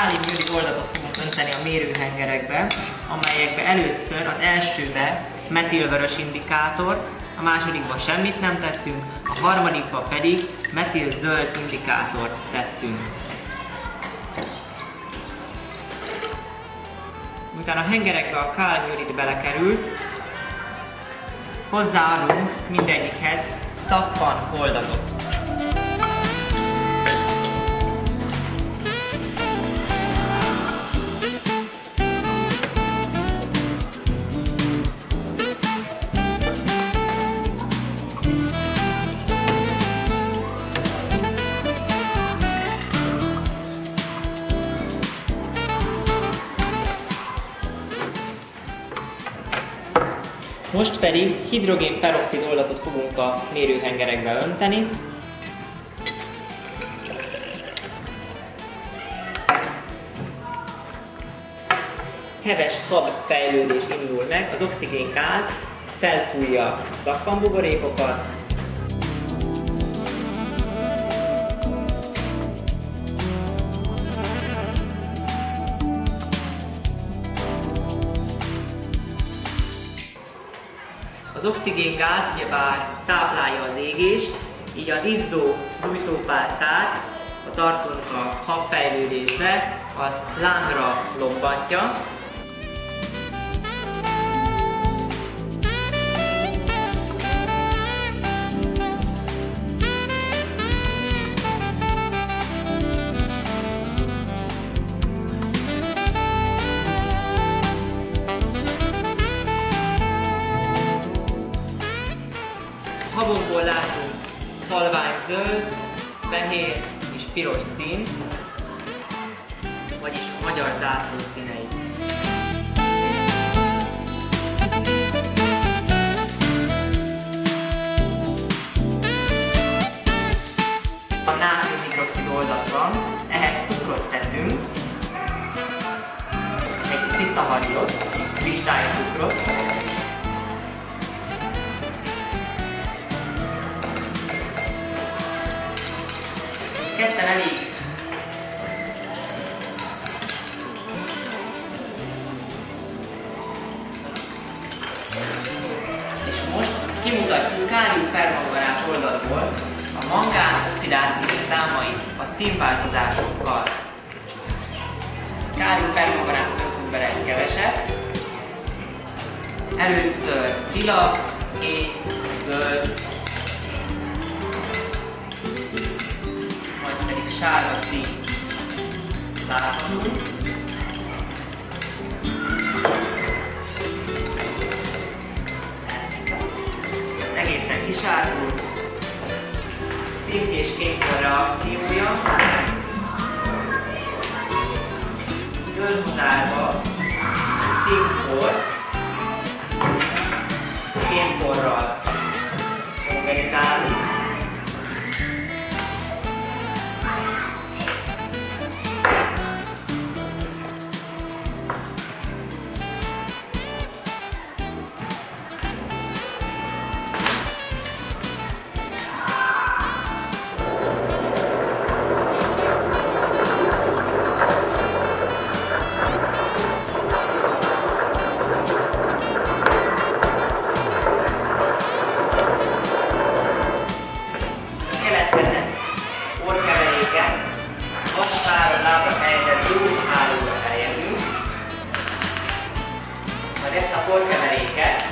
kálium-jodid oldatot fogunk önteni a mérőhengerekbe, amelyekbe először az elsőbe metilvörös indikátort, a másodikba semmit nem tettünk, a harmadikba pedig metil-zöld indikátort tettünk. Miután a hengerekbe a kálium-jodid belekerült, hozzáadunk mindegyikhez szappan oldatot. Most pedig hidrogén-peroxid oldatot fogunk a mérőhengerekbe önteni. Heves habfejlődés indul meg, az oxigéngáz felfújja a szappanbuborékokat, az oxigéngáz ugyebár táplálja az égést, így az izzó gyújtópálcát, ha tartunk a habfejlődésbe, azt lángra lobbantja. Habokból látunk halvány zöld, fehér és piros színt, vagyis a magyar zászló színei. A nátrium-hidroxid oldat van, ehhez cukrot teszünk, egy tiszahariot, kristálycukrot, ketten elég. És most kimutatjuk kálium-permanganát oldalról a mangán oxidációs számait a színváltozásokkal. Kálium-permanganátot öntünk bele egy keveset. Először lila, kék, zöld, sárga szín láthatunk. Egészen kisárgul. Címkés kékkor reakciója. Dörzsmutárba címkort kémkorral organizálunk. Majd ezt a porkeveréket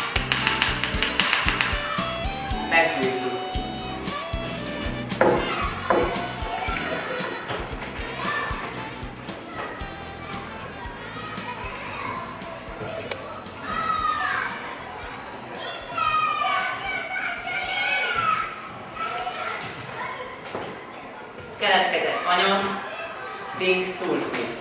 meggyújtjuk. Keletkezett anyag, cink-szulfid.